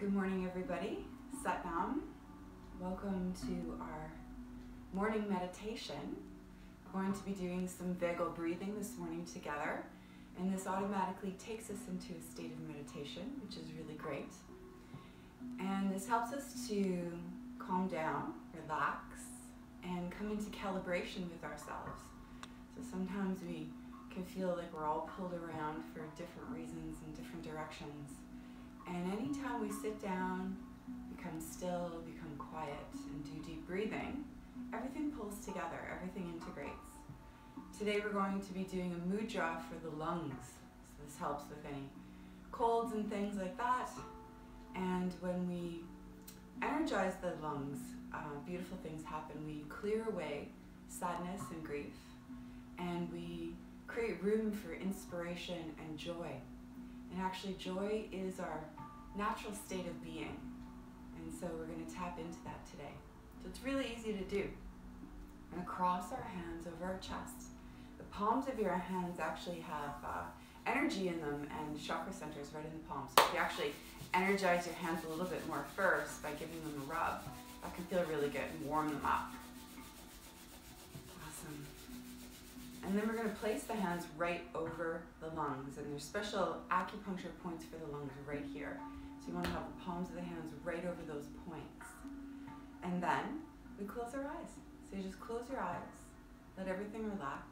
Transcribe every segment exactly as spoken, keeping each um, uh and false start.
Good morning, everybody. Satnam. Welcome to our morning meditation. We're going to be doing some vagal breathing this morning together, and this automatically takes us into a state of meditation, which is really great. And this helps us to calm down, relax, and come into calibration with ourselves. So sometimes we can feel like we're all pulled around for different reasons in different directions. And anytime we sit down, become still, become quiet, and do deep breathing, everything pulls together, everything integrates. Today we're going to be doing a mudra for the lungs. So this helps with any colds and things like that. And when we energize the lungs, uh, beautiful things happen. We clear away sadness and grief, and we create room for inspiration and joy. And actually, joy is our natural state of being. And so we're going to tap into that today. So it's really easy to do. We're going to cross our hands over our chest. The palms of your hands actually have uh, energy in them and chakra centers right in the palms. So if you actually energize your hands a little bit more first by giving them a rub, that can feel really good and warm them up. Awesome. And then we're going to place the hands right over the lungs, and there's special acupuncture points for the lungs right here. So you want to have the palms of the hands right over those points. And then we close our eyes. So you just close your eyes, let everything relax,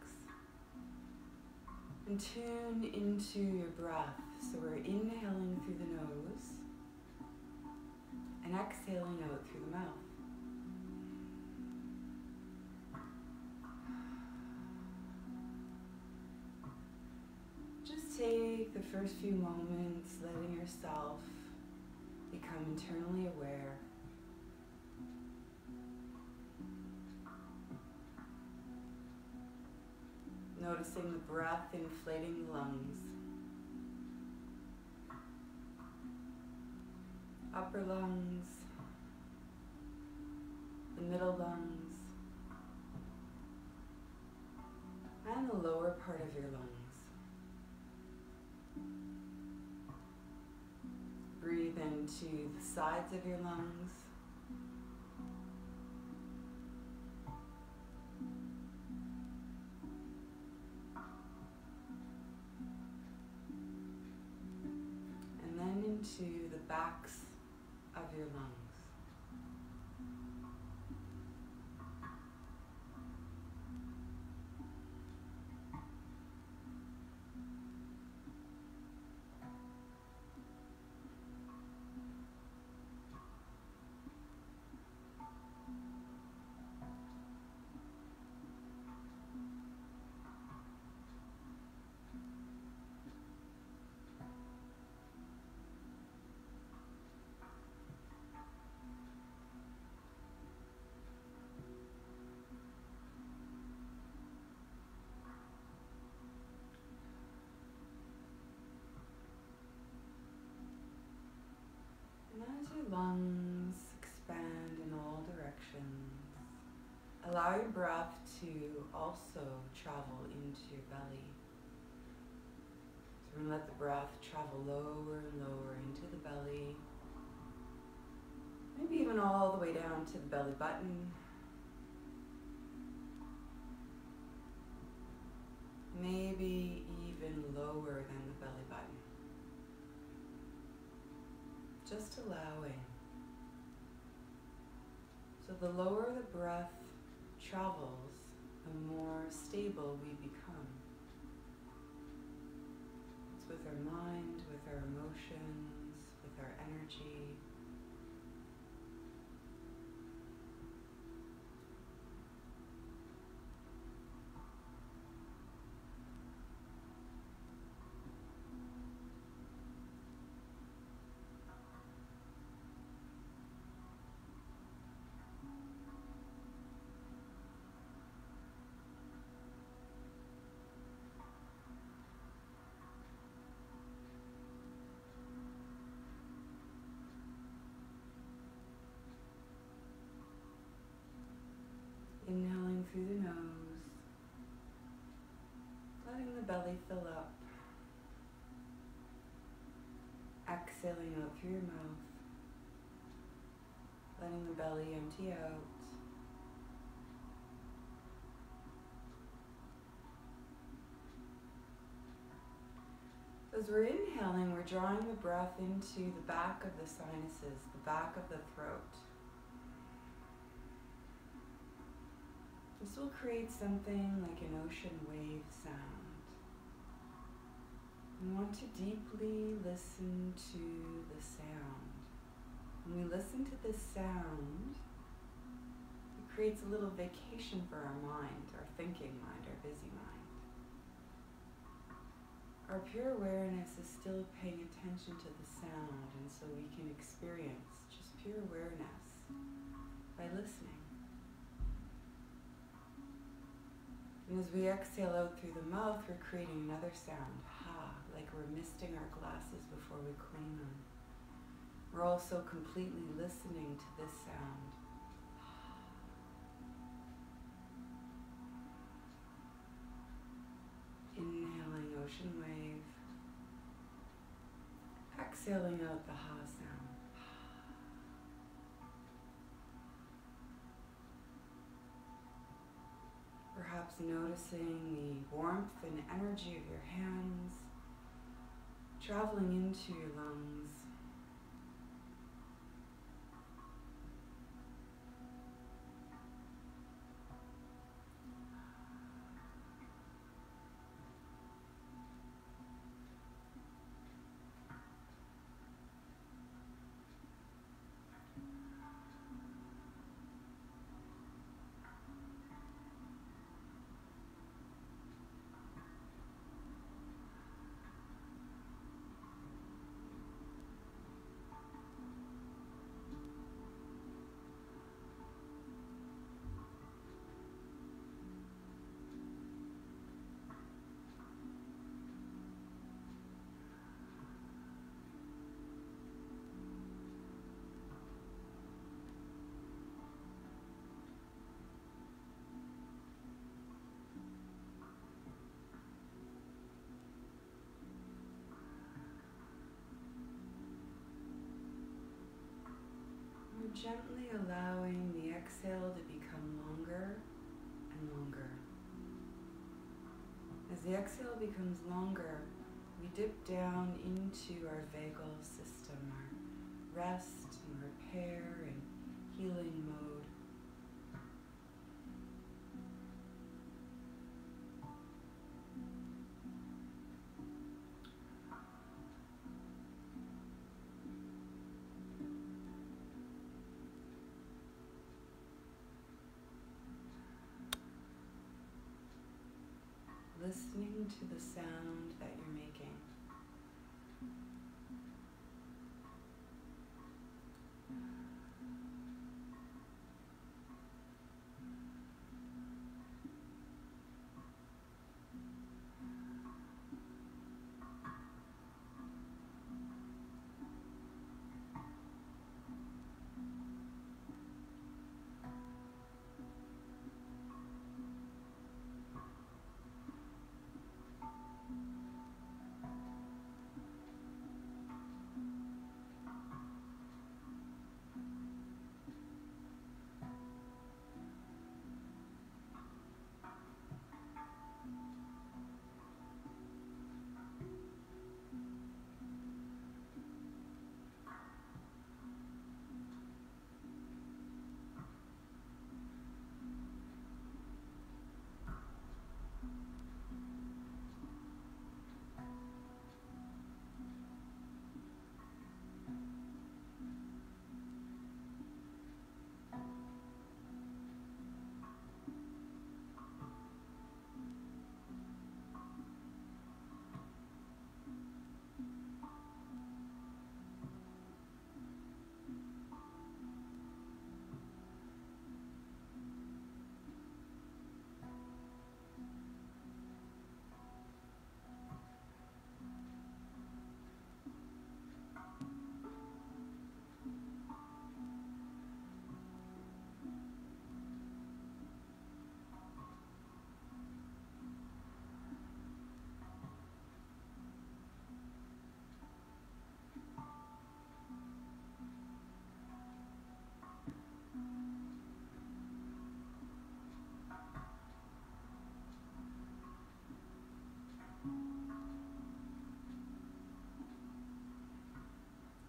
and tune into your breath. So we're inhaling through the nose and exhaling out through the mouth. Take the first few moments letting yourself become internally aware. Noticing the breath inflating the lungs. Upper lungs, the middle lungs, and the lower part of your lungs. Breathe into the sides of your lungs. And then into the backs of your lungs. As your lungs expand in all directions, allow your breath to also travel into your belly. So we're going to let the breath travel lower and lower into the belly, maybe even all the way down to the belly button. Maybe even lower than the belly button. Just allowing. So the lower the breath travels, the more stable we become. It's with our mind, with our emotions, with our energy. Inhaling through the nose, letting the belly fill up. Exhaling out through your mouth. letting the belly empty out. As we're inhaling, we're drawing the breath into the back of the sinuses, the back of the throat. This will create something like an ocean wave sound. We want to deeply listen to the sound. When we listen to this sound, it creates a little vacation for our mind, our thinking mind, our busy mind. Our pure awareness is still paying attention to the sound, and so we can experience just pure awareness by listening. And as we exhale out through the mouth, we're creating another sound, ha, like we're misting our glasses before we clean them. We're also completely listening to this sound. Inhaling ocean wave, exhaling out the ha sound. Perhaps noticing the warmth and energy of your hands traveling into your lungs. Gently allowing the exhale to become longer and longer. As the exhale becomes longer, we dip down into our vagal system, our rest and repair and healing mode. Listening to the sound that you're making.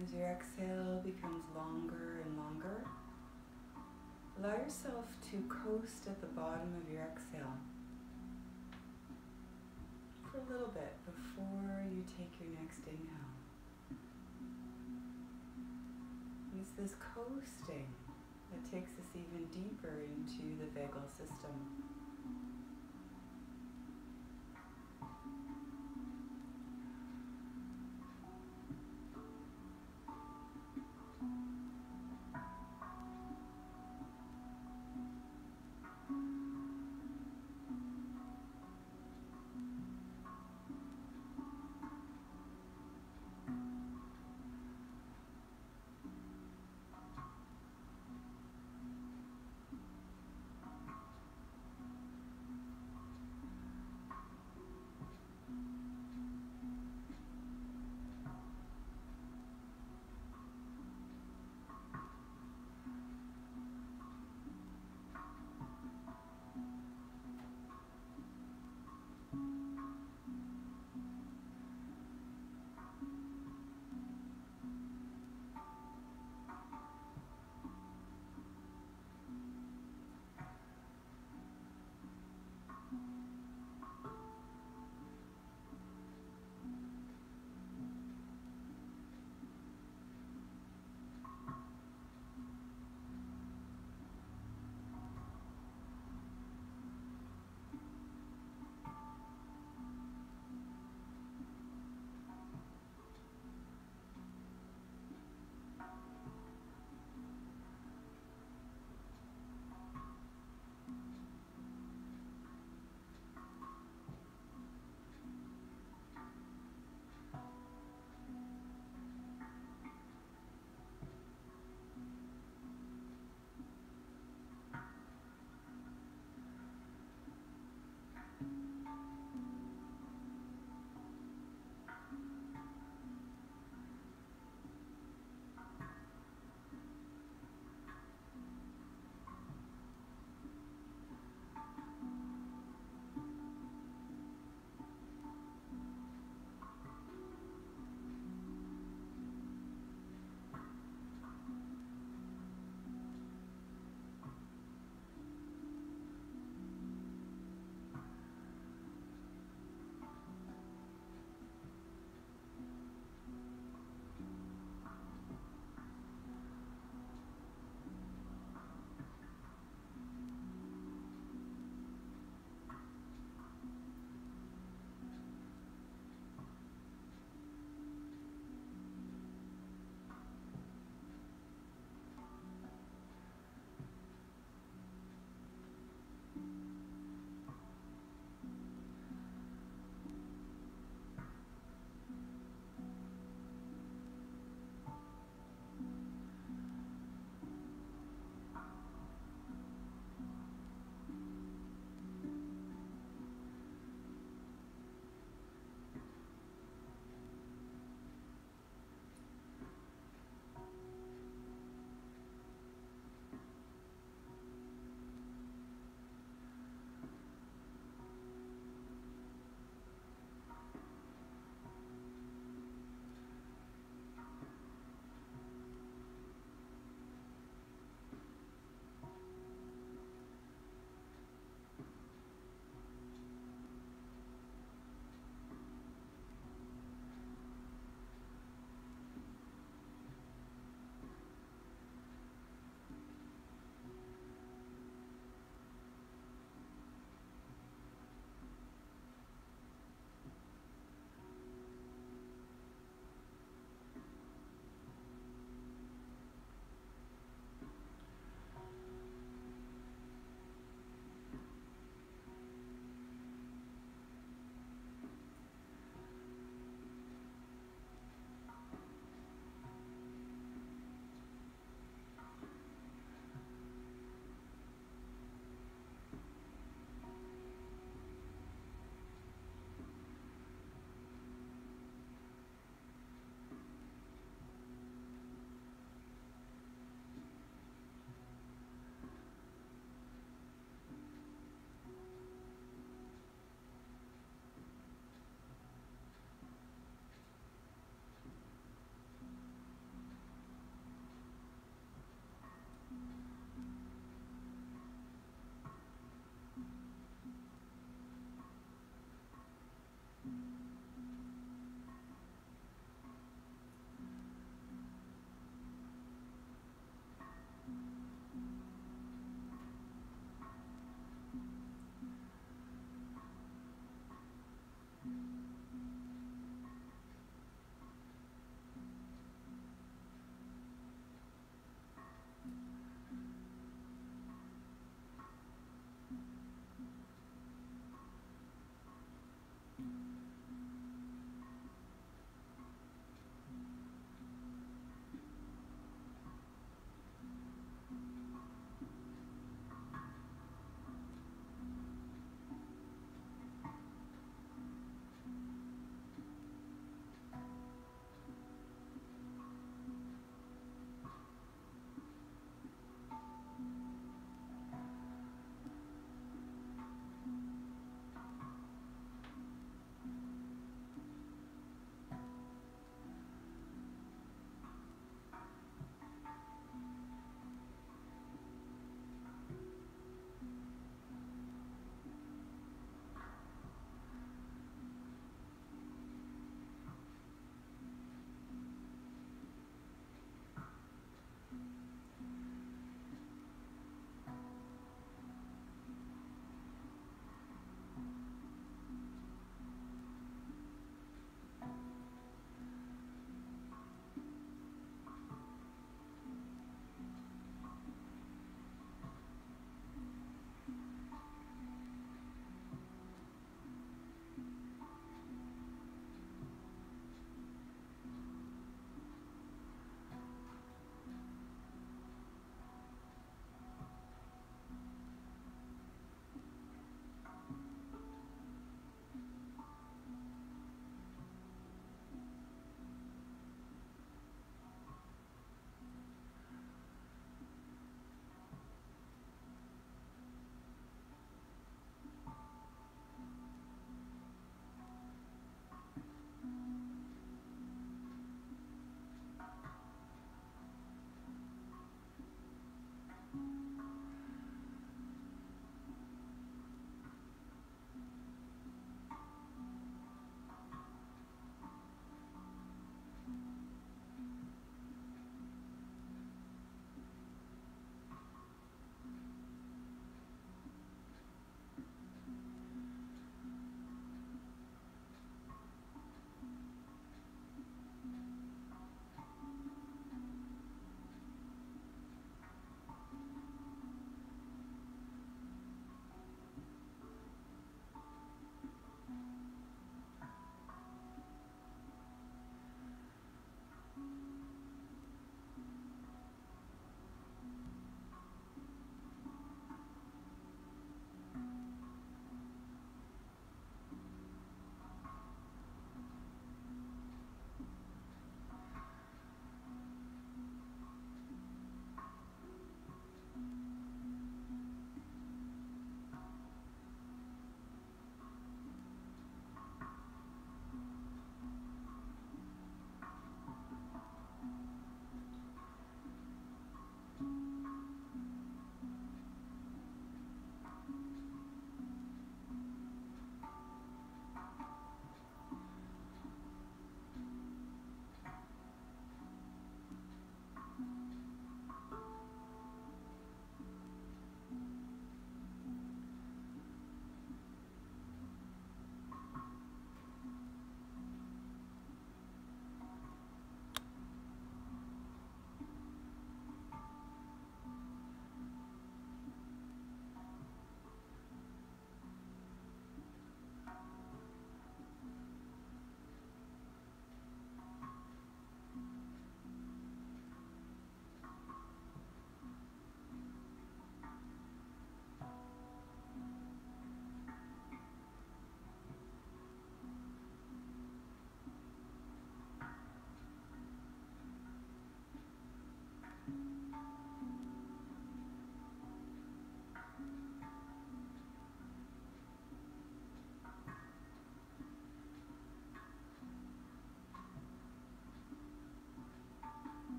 As your exhale becomes longer and longer, allow yourself to coast at the bottom of your exhale for a little bit before you take your next inhale. And it's this coasting that takes us even deeper into the vagal system.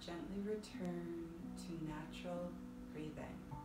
gently return to natural breathing.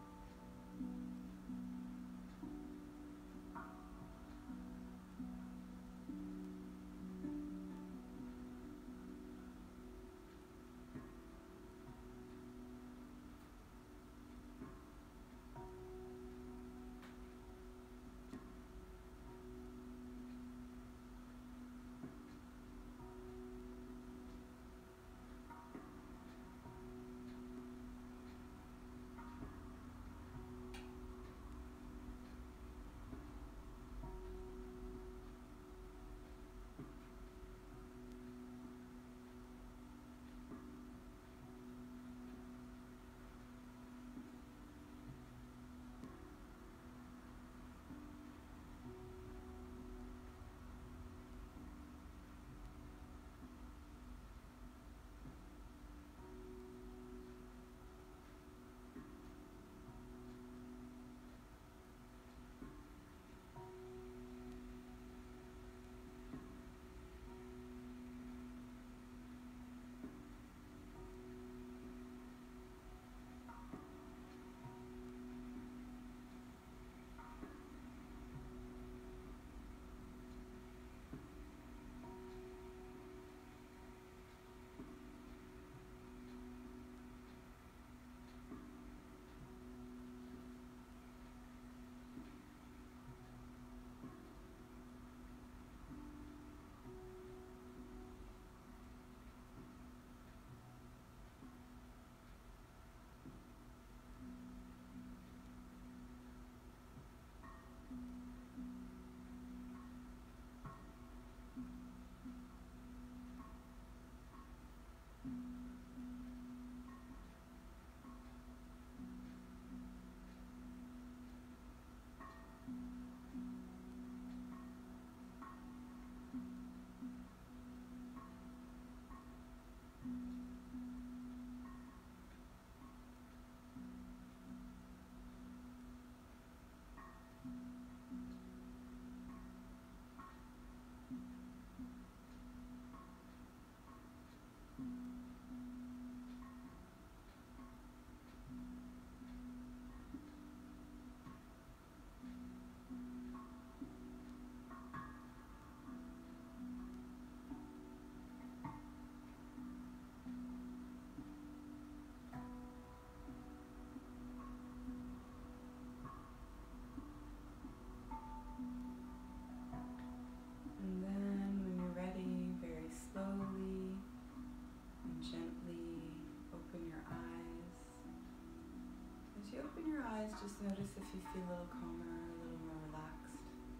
Just notice if you feel a little calmer, a little more relaxed.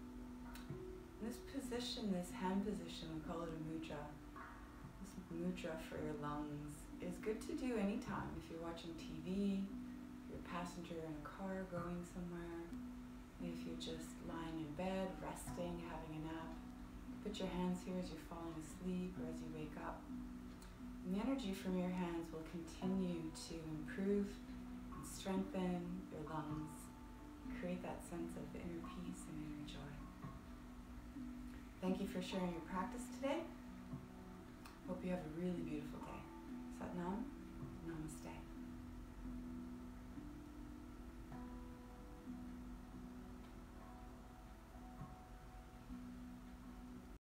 In this position, this hand position, we call it a mudra. This mudra for your lungs is good to do anytime. If you're watching T V, if you're a passenger in a car going somewhere, if you're just lying in bed, resting, having a nap. Put your hands here as you're falling asleep or as you wake up. And the energy from your hands will continue to improve and strengthen your lungs, create that sense of inner peace and inner joy. Thank you for sharing your practice today. Hope you have a really beautiful day. Sat Nam.